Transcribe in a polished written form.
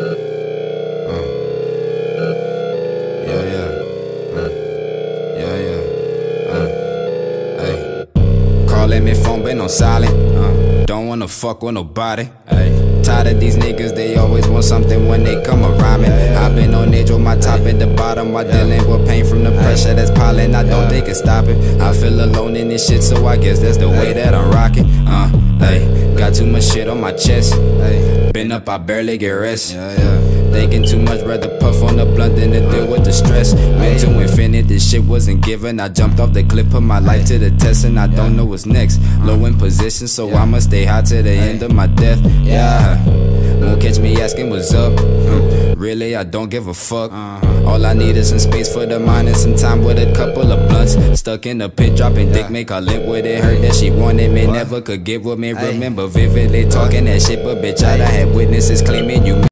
Yeah, hey. Calling me phone, been on silent. Don't wanna fuck with nobody. Tired of these niggas, they always want something when they come around me. I've been on edge with my top at the bottom while dealing with pain from the pressure that's piling. I don't think it's stopping. I feel alone in this shit, so I guess that's the way that I'm rocking. Got too much shit on my chest. Been up, I barely get rest. Thinking too much, rather puff on the blunt than to deal with the stress. Went to infinite, this shit wasn't given. I jumped off the cliff, put my life to the test, and I don't know what's next. Low in position, so I'ma stay high to the end of my death. Won't catch me asking what's up. Really, I don't give a fuck. All I need is some space for the mind and some time with a couple of blunts. Stuck in the pit, dropping dick, make her lip with it. Heard that she wanted me, never could get with me. Remember vividly talking that shit, but bitch, I had witnesses claiming you.